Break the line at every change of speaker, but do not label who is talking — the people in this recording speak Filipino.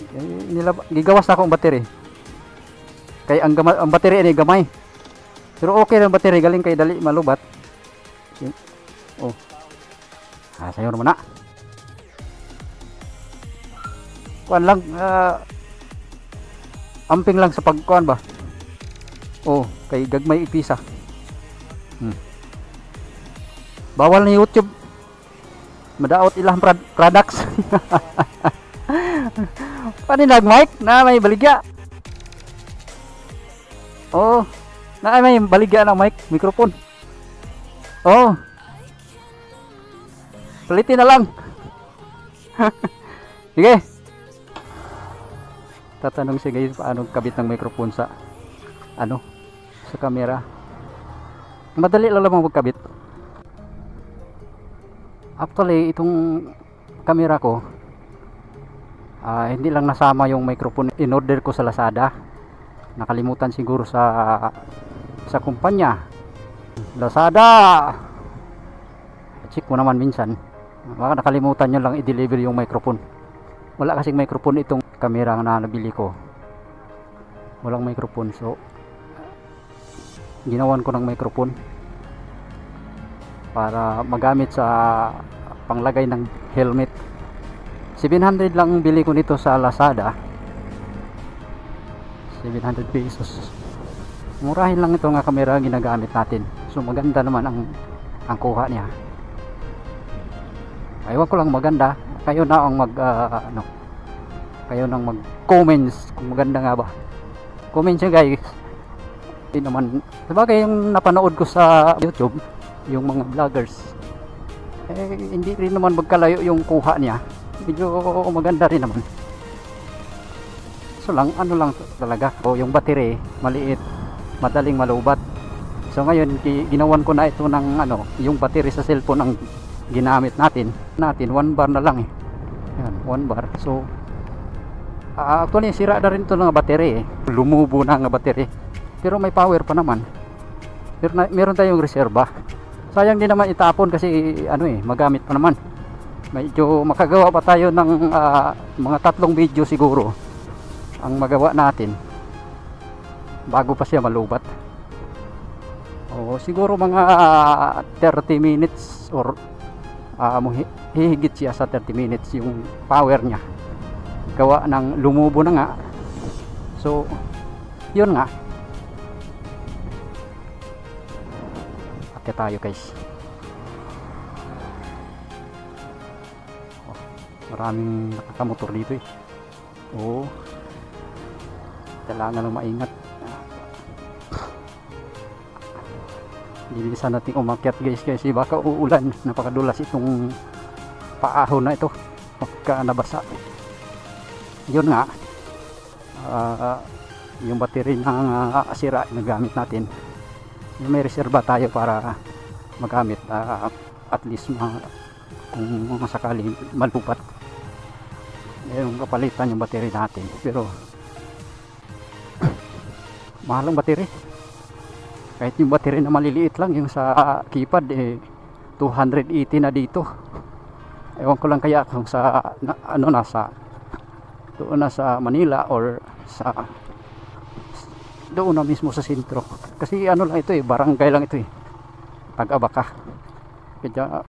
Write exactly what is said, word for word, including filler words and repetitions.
Eh, nilab gigawas na akong battery. Kay ang, gama ang battery ini gamay. Pero okay lang battery, galing kay dali malubat. Oh. Ah, sayo naman na. Kuan lang, uh, amping lang sa pagkuan ba. Oh, kay gagmay ipisa. Hmm. Bawal na YouTube. Madaot ilang products. Pani nag mic na may baligya. Oh, na may baligya na mic, microphone. Oh. Palitin na lang. Sige. Tatanong si guys paano kabit ng microphone sa ano, sa camera. Madali lang naman magkabit. Actually, itong camera ko uh, hindi lang nasama yung microphone. In order ko sa Lazada. Nakalimutan siguro sa sa kumpanya. Lazada. Check mo naman minsan. Baka nakalimutan nyo lang i-deliver yung microphone. Wala kasing microphone itong camera na nabili ko. Walang microphone, so ginawan ko ng microphone para magamit sa panglagay ng helmet. Seven hundred lang bili ko nito sa Lazada. Seven hundred pesos. Murahin lang ito nga camera ginagamit natin. So maganda naman ang ang kuha niya. Aywan ko lang maganda. Kayo na ang mag uh, ano, kayo nang mag comments kung maganda nga ba. Comment nyo guys. Hindi naman, sabagay yung napanood ko sa YouTube, yung mga vloggers, eh hindi rin naman magkalayo yung kuha niya. Medyo maganda rin naman. So lang, ano lang talaga, o yung battery maliit, madaling malubat. So ngayon ginawan ko na ito ng ano, yung battery sa cellphone ang ginamit natin. Natin one bar na lang eh. Yan, one bar. So uh, actually sira na rin ito ng battery eh. Lumubo na ang battery. Pero may power pa naman. Pero na, meron tayong reserba. Sayang din naman itapon kasi ano eh, magamit pa naman. Medyo makagawa pa tayo ng uh, mga tatlong video siguro ang magawa natin bago pa siya malubat. O siguro mga uh, thirty minutes or uh, hihigit siya sa thirty minutes yung power niya. Gawa ng lumubo na nga. So yun nga. Ate tayo guys. Oh, maraming nakakamotor dito eh. Oo. Kailangan lang maingat. Hindi sana natin umakyat guys kasi baka uulan. Napakadulas itong paahon na ito. Pagka nabasa. Yun nga. Uh, yung battery na uh, sira na gamit natin. May reserba tayo para magamit. Uh, at least ma kung masakali malupat. Yung kapalitan yung battery natin. Pero mahal ang battery. Kahit yung battery na maliliit lang, yung sa keypad eh two eighty na dito. Ewan ko lang kaya kung sa na, ano nasa doon na sa Manila or sa doon na mismo sa sentro. Kasi ano lang ito eh, barangay lang ito eh. Taga-Baka. Kaya